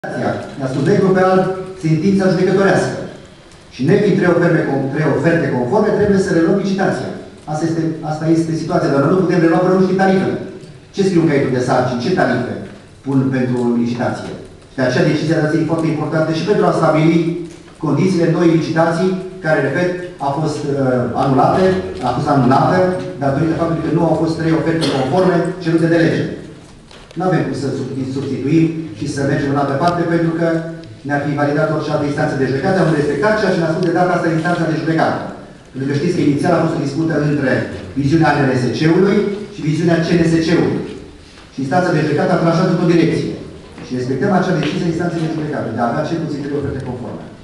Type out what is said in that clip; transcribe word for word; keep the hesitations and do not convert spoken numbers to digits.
La subiectul pe alt, sentința judecătorească. Și nefiind trei oferte, trei oferte conforme, trebuie să reluăm licitația. Asta este, asta este situația, dar nu putem relua până nu știm tarifele. Ce scriu în caietul de sarcini? Ce tarife pun pentru licitație? Și de aceea decizia de e foarte importantă și pentru a stabili condițiile noi licitații, care, repet, a fost uh, anulate, a fost anulată datorită faptului că nu au fost trei oferte conforme cerute de lege. Nu avem cum să substituim și să mergem în altă parte, pentru că ne-ar fi validat orice altă instanță de judecată, am respectat ceea ce ne-a spus de data asta instanța de judecată. Pentru că știți că inițial a fost o dispută între viziunea N R S C-ului și viziunea C N S C-ului. Și instanța de judecată a tranșat într-o direcție. Și respectăm acea decizie instanței de judecată, de a avea cel puțin trei oferte conforme.